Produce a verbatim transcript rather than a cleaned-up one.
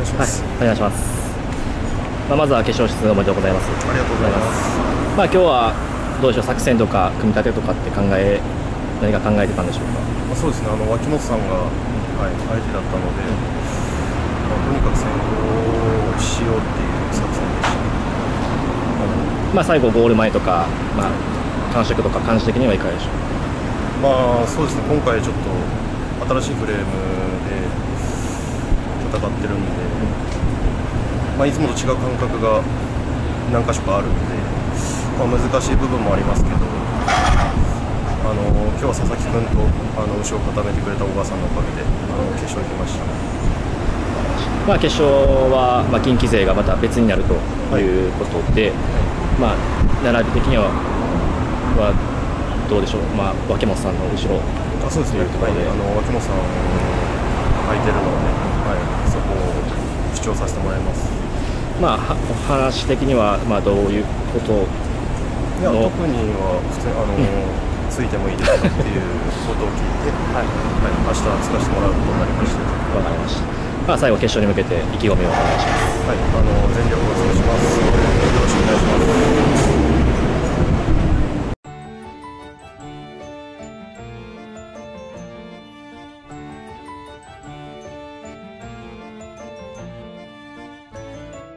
します。 はい、お願いします。まあ、まずは決勝出場おめでとうございます。 ありがとうございます。 まあ、今日はどうでしょう、作戦とか組み立てとかって考え何か考えてたんでしょうか。 まあ、そうですね、あの脇本さんが、はい、相手だったので、まあ、とにかく先行しようっていう作戦でした。 まあ、最後ゴール前とか、まあ、感触とか感じ的にはいかがでしょうか。 まあそうですね、今回ちょっと新しいフレームで戦ってるんで、まあ、いつもと違う感覚が何箇所かあるんで、まあ、難しい部分もありますけど、あの今日は佐々木君とあの後ろを固めてくれた小川さんのおかげであの決勝に来ました。 まあ、決勝は、まあ、近畿勢がまた別になるということで、はい、まあ、並び的にははどうでしょう、まあ、脇本さんの後ろあそうですね、はい、あの脇本さん空いてるので、はい、そこを主張させてもらいます。 まあ、お話的には、まあ、どういうこといや特には普通にあの、うん、ついてもいいですかっていうことを聞いて、はいはい、明日つかせてもらうことになりました。 わかりました。まあ、最後決勝に向けて意気込みをお願いします。 はい、あの全力を尽くします。よろしくお願いします。